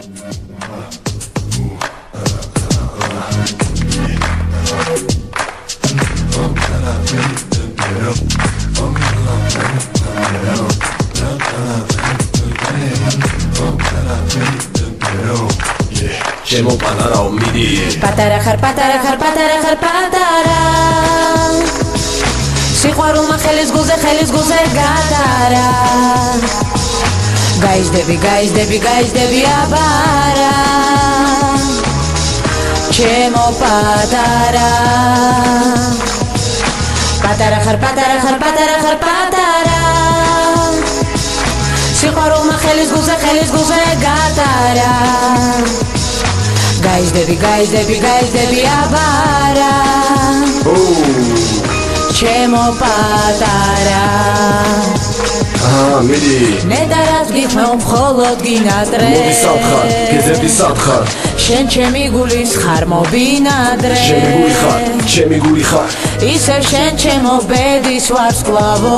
ჩემო პატარაო მიდი პატარა ხარ პატარა სიყვარულმა ხელის გულზე გადარა გაიზდები აბარა ჩემო პატარა ხარ პატარა სიყვარულმა ხელის გულზე გადარა გაიზდები აბარა ჩემო პატარა მიდი ნედარას გითხოვ მხოლოდ გინადრე მოგისალხარ გეზები სათხარ შენ ჩემი გულის ხარ მობინადრე ჩემი გული ხარ ისევ შენ ჩემო ბედის ვარსკვლავო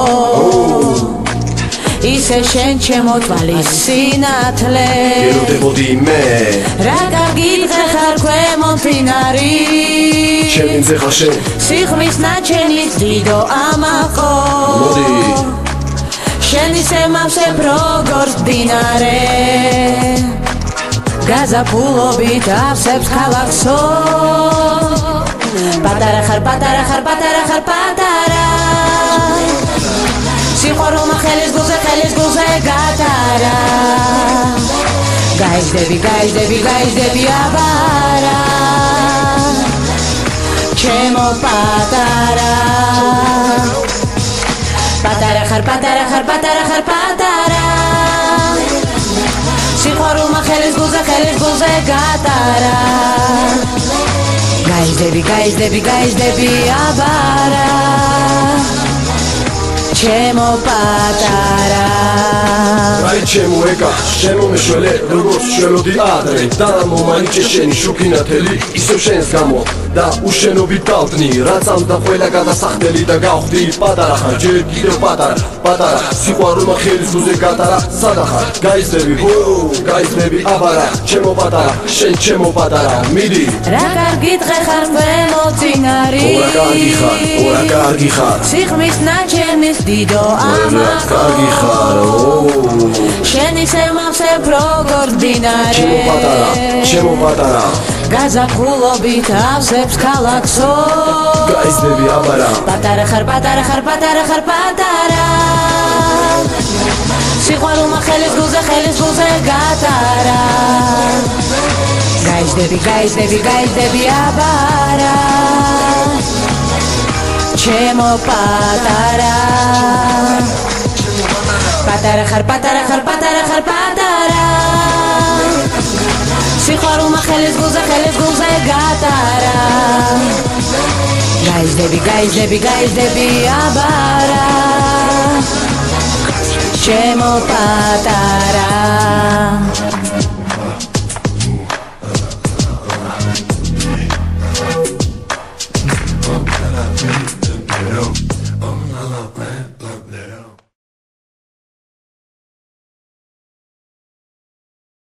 ისე შენ ჩემო თვალის სინათლე გეროდებოდი მე რა კარგი ხარ ქვემო მდინარი ჩემი მზეხა შენ სიხმის ნაჩენის დიდო ამაყო მოდი შენ ისე მავსებ როგორც მდინარე გაზაფხულობით ავსებს ქალაქსო პატარა ხარ სიყვარულმა ხელის გულზე გადარა გაიზდები აბარა ჩემო პატარა ხარ სიყვარულმა ხელის გულზე გადარა გაიზდები აბარა ჩემო პატარა აი ჩემო ეკა შემო მეშველე როგორც შველოდი ადრე და მომანიჭე შენი შუქინათელი ისევ შენს გამო და უშენობით დავდნი რაც ამდა ყველა გადასახდელი და გავხდი პატარა ხარ ჯერ კიდევ პატარა სიყვარულმა ხელის გულზე გადარა სადახარ გაიზდები აბარა ჩემო პატარა შენ ჩემო პატარა მიდი რა კარგი დღე ხარ ქვემო მდინარი ორა კარგი ხარ სიხმის ნაჩენის დიდო ამაყო შენ ისე მავსებ როგორც მდინარე ჩემო პატარა გაზაფხულობით ავსებს ქალაქსო გაიზდები აბარა პატარა ხარ სიყვარულმა ხელის გულზე გადარა გაიზდები აბარა ჩემო პატარა ხარ სიყვარულმა ხელის გულზე გადარა გაიზდები აბარა ჩემო პატარა